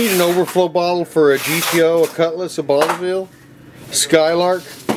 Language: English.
Need an overflow bottle for a GTO, a Cutlass, a Bonneville, Skylark.